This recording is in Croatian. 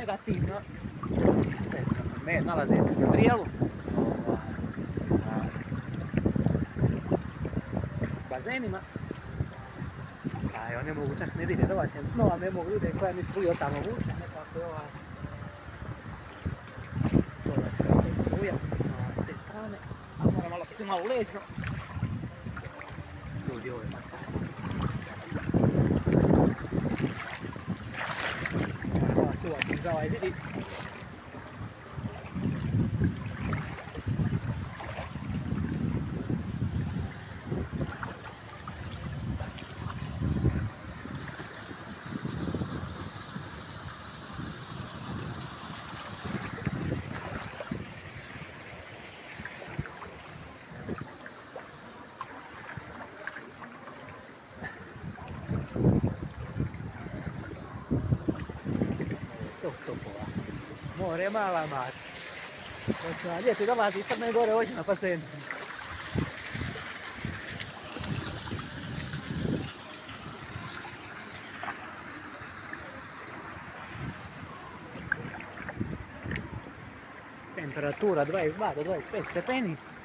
negativno. Nalaze se na Brijelu. Bazenima. A evo ne mogu čak ne vidjeti ovaj no, a ne mogu vidjeti koja mi struja tamo vuče, nekako je ovaj. Dole je struja, s te strane, a moram malo piti malo leđno. Ljudi, ovo je fantastično. Ova suvatim za ovaj vidić. Topova. More mala mat. Znači, ljeti dolazi iz Crne Gore, hoće na bazen. Temperatura 22 do 25 stepeni.